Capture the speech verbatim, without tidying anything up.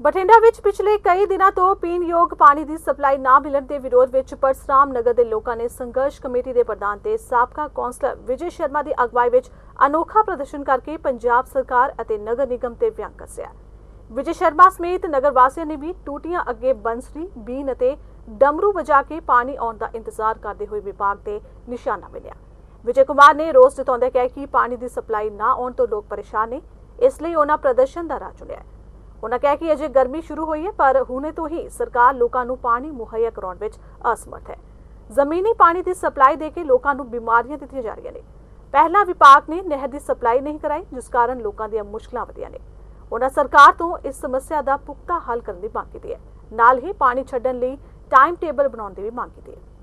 ਬਠਿੰਡਾ ਵਿੱਚ ਪਿਛਲੇ ਕਈ ਦਿਨਾਂ ਤੋਂ ਪੀਣਯੋਗ ਪਾਣੀ ਦੀ ਸਪਲਾਈ ਨਾ ਮਿਲਣ ਦੇ ਵਿਰੋਧ ਵਿੱਚ ਪਰਸਰਾਮ ਨਗਰ ਦੇ ਲੋਕਾਂ ਨੇ ਸੰਘਰਸ਼ ਕਮੇਟੀ ਦੇ ਪ੍ਰਧਾਨ ਤੇ ਸਾਬਕਾ ਕੌਂਸਲਰ ਵਿਜੇ ਸ਼ਰਮਾ ਦੀ ਅਗਵਾਈ ਵਿੱਚ ਅਨੋਖਾ ਪ੍ਰਦਰਸ਼ਨ ਕਰਕੇ ਪੰਜਾਬ ਸਰਕਾਰ ਅਤੇ ਨਗਰ ਨਿਗਮ ਤੇ ਵਿਅੰਗ ਕੱਸਿਆ। ਵਿਜੇ ਸ਼ਰਮਾ ਸਮੇਤ ਨਗਰ ਵਾਸੀਆਂ ਨੇ ਵੀ ਟੂਟੀਆਂ ਅੱਗੇ ਬੰਸਰੀ, ਬੀਨ ਅਤੇ ਡਮਰੂ ਵਜਾ ਕੇ ਪਾਣੀ ਆਉਣ ਦਾ ਇੰਤਜ਼ਾਰ ਕਰਦੇ ਹੋਏ ਵਿਭਾਗ ਤੇ ਨਿਸ਼ਾਨਾ ਮਿਲਿਆ। ਵਿਜੇ ਕੁਮਾਰ ਨੇ ਰੋਸ ਜਤਾਉਂਦੇ ਕਿਹਾ ਕਿ ਪਾਣੀ ਦੀ ਸਪਲਾਈ ਨਾ ਆਉਣ ਤੋਂ ਲੋਕ ਪਰੇਸ਼ਾਨ ਨੇ, ਇਸ ਲਈ ਉਹਨਾਂ ਪ੍ਰਦਰਸ਼ਨ ਦਾ ਰਾਹ ਚੁਣਿਆ। उन्होंने कहा कि अजे गर्मी शुरू हुई है पर हुणे तो ही सरकार लोगों को पानी मुहैया कराने विच असमर्थ है। जमीनी पानी की सप्लाई देके लोगों को बीमारियां दी जा रही ने। पहला विभाग ने नहर की सप्लाई नहीं कराई जिस कारण लोगों दी मुश्किलां वधियां ने। उन्होंने सरकार तो इस समस्या का पुख्ता हल करने की मांग की है, नाल ही पानी छड्डण लई टाइम टेबल बनाउण दी भी मांग की है।